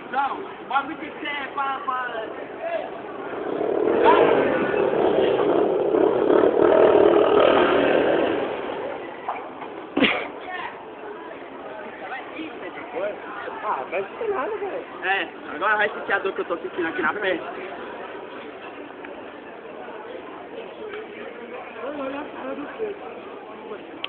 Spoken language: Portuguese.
Não, o bagulho tem que ser pra... Ah, vai ser nada, velho. É, agora vai esse teador que eu tô sentindo aqui na frente. Olha a cara do Pedro.